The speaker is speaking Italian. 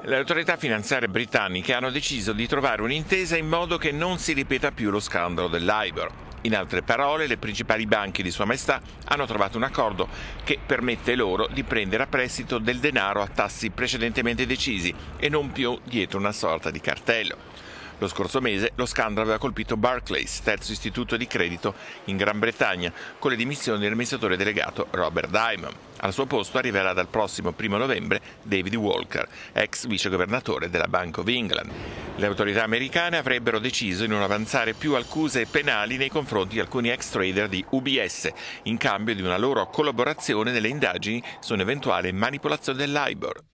Le autorità finanziarie britanniche hanno deciso di trovare un'intesa in modo che non si ripeta più lo scandalo del LIBOR. In altre parole, le principali banche di Sua Maestà hanno trovato un accordo che permette loro di prendere a prestito del denaro a tassi precedentemente decisi e non più dietro una sorta di cartello. Lo scorso mese lo scandalo aveva colpito Barclays, terzo istituto di credito in Gran Bretagna, con le dimissioni dell'amministratore delegato Robert Diamond. Al suo posto arriverà dal prossimo 1 novembre David Walker, ex vicegovernatore della Bank of England. Le autorità americane avrebbero deciso di non avanzare più accuse penali nei confronti di alcuni ex trader di UBS, in cambio di una loro collaborazione nelle indagini su un'eventuale manipolazione del LIBOR.